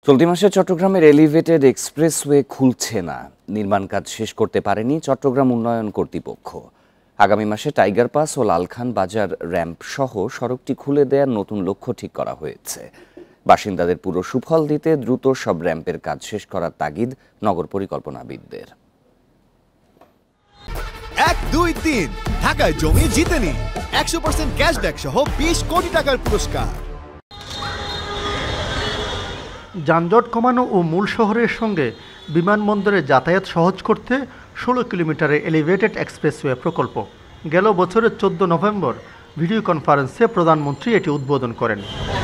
চলতি মাসে চট্টগ্রামের এলিভেটেড এক্সপ্রেসওয়ে খুলছে না। নির্মাণ কাজ শেষ করতে পারেনি চট্টগ্রাম উন্নয়ন কর্তৃপক্ষ। আগামী মাসে টাইগার পাস ও লালখান বাজার র্যাম্প সহ সড়কটি খুলে দেওয়ার নতুন লক্ষ্য ঠিক করা হয়েছে। বাসিন্দাদের পুরো সুফল দিতে দ্রুত সব র্যাম্পের কাজ শেষ করার তাগিদ নগর পরিকল্পনাবিদদের। 1, 2, 3 ঢাকায় জমি জিতে নিন 100% ক্যাশব্যাক সহ 20 কোটি টাকার পুরস্কার। যানজট কমানো ও মূল শহরের সঙ্গে বিমানবন্দরে যাতায়াত সহজ করতে 16 কিলোমিটারের এলিভেটেড এক্সপ্রেসওয়ে প্রকল্প গেল বছরের 14 নভেম্বর ভিডিও কনফারেন্সে প্রধানমন্ত্রী এটি উদ্বোধন করেন।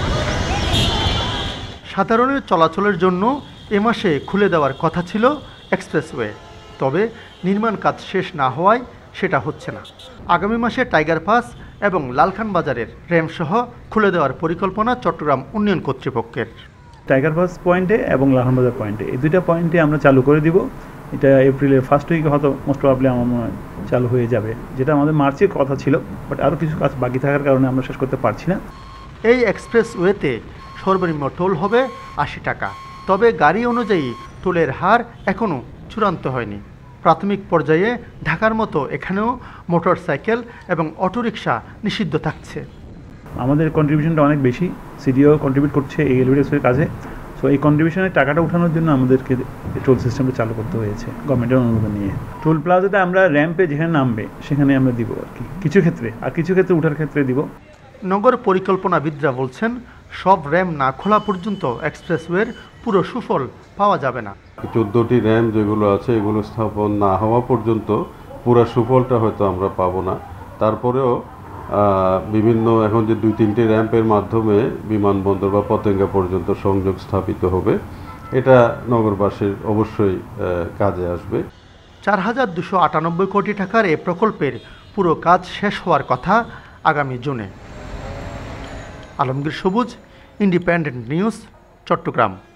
সাধারণের চলাচলের জন্য এ মাসে খুলে দেওয়ার কথা ছিল এক্সপ্রেসওয়ে, তবে নির্মাণ কাজ শেষ না হওয়ায় সেটা হচ্ছে না। আগামী মাসে টাইগার পাস এবং লালখান বাজারের র্যাম্প সহ খুলে দেওয়ার পরিকল্পনা চট্টগ্রাম উন্নয়ন কর্তৃপক্ষের। টাইগার পাস পয়েন্টে এবং লালখান বাজার পয়েন্টে এই দুইটা পয়েন্টে আমরা চালু করে দিব। এটা এপ্রিলের ফার্স্ট উইকে হয়তো মোস্ট প্রবাবলি আমার মনে হয় চালু হয়ে যাবে, যেটা আমাদের মার্চের কথা ছিল, বাট আরও কিছু কাজ বাকি থাকার কারণে আমরা শেষ করতে পারছি না। এই এক্সপ্রেসওয়েতে সর্বনিম্ন টোল হবে 80 টাকা, তবে গাড়ি অনুযায়ী টোলের হার এখনও চূড়ান্ত হয়নি। প্রাথমিক পর্যায়ে ঢাকার মতো এখানেও মোটরসাইকেল এবং অটোরিকশা নিষিদ্ধ থাকছে। আমাদের কন্ট্রিবিউশনটা অনেক বেশি, সিডিও কন্ট্রিবিউট করছে এই এলিভেটেডের কাজে। সো এই কন্ট্রিবিউশনের টাকাটা ওঠানোর জন্য আমাদেরকে টোল সিস্টেমটা চালু করতে হয়েছে গভর্নমেন্টের অনুমোদন নিয়ে। টোল প্লাজাতে আমরা র্যাম্পে যেখানে নামবে সেখানে আমরা দিব আর কি, কিছু ক্ষেত্রে, আর কিছু ক্ষেত্রে ওঠার ক্ষেত্রে দিব। নগর পরিকল্পনাবিদরা বলছেন সব র্যাম্প না খোলা পর্যন্ত এক্সপ্রেসওয়ের পুরো সুফল পাওয়া যাবে না। 14টি র্যাম্প যেগুলো আছে এগুলো স্থাপন না হওয়া পর্যন্ত পুরো সুফলটা হয়তো আমরা পাবো না। তারপরেও বিভিন্ন এখন যে 2-3টি র্যাম্পের মাধ্যমে বিমানবন্দর বা পতেঙ্গা পর্যন্ত সংযোগ স্থাপিত হবে, এটা নগরবাসীর অবশ্যই কাজে আসবে। 4298 কোটি টাকার এই প্রকল্পের পুরো কাজ শেষ হওয়ার কথা আগামী জুনে। আলমগীর সবুজ, ইন্ডিপেন্ডেন্ট নিউজ, চট্টগ্রাম।